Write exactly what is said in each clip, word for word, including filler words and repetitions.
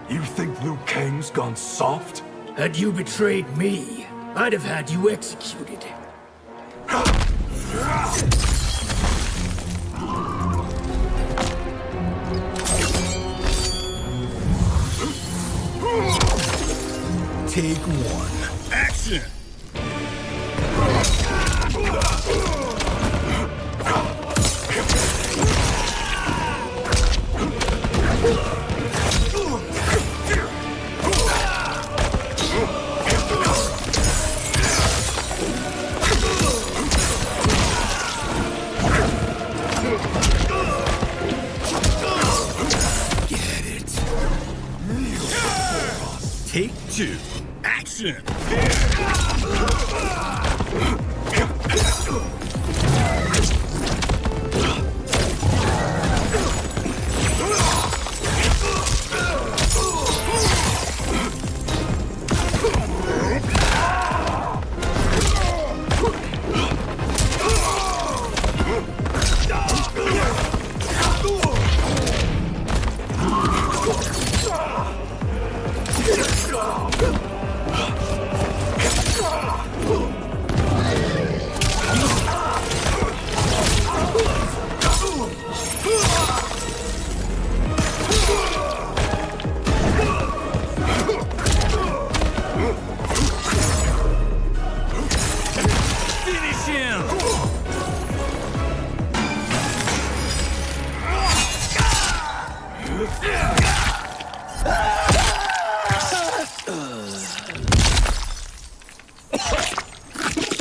You think Liu Kang's gone soft? Had you betrayed me, I'd have had you executed. Take one. Action! Get it. Take two. Action!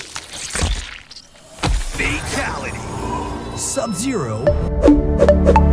Fatality. Sub-Zero